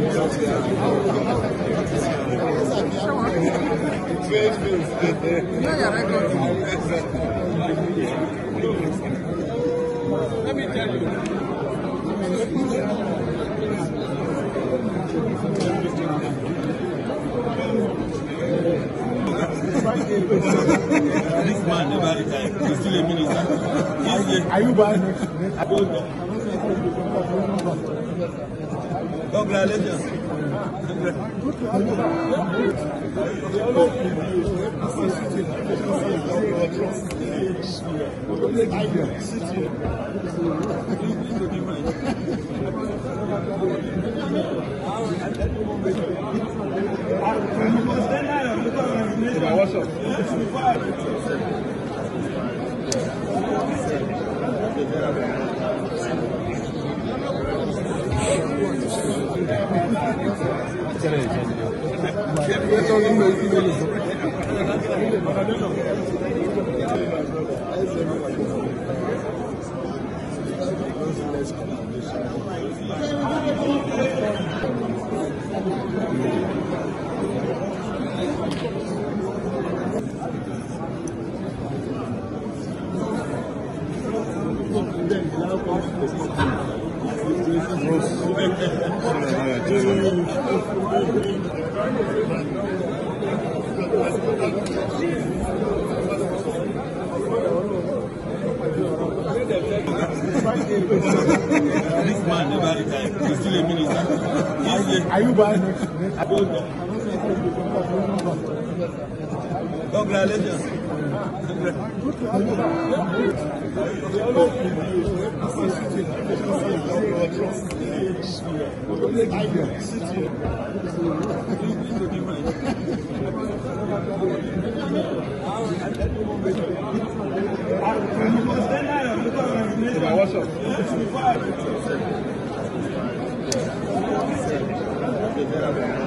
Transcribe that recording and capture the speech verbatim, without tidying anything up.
Let me tell you. This man never retired. He's still a minister. Are you buying? Congratulations. What's up? This man never retired. He's still a minister. Are you buying? Congratulations. What's up?